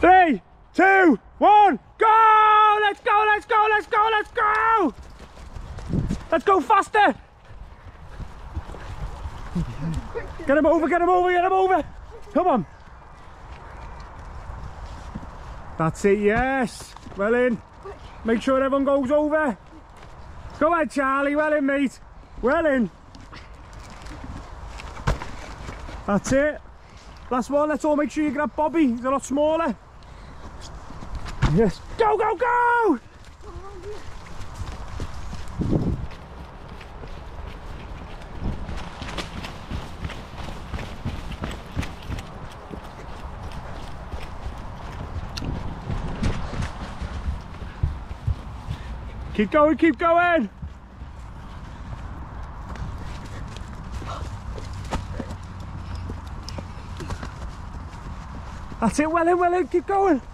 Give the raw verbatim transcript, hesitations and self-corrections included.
Three, two, one, go! Let's go, let's go, let's go, let's go! Let's go faster! Get him over, get him over, get him over! Come on! That's it, yes! Well in. Make sure everyone goes over. Go ahead, Charlie, well in, mate. Well in. That's it. Last one, let's all make sure you grab Bobby. He's a lot smaller. Yes. Go, go, go! Keep going, keep going! That's it, well in, well in, keep going!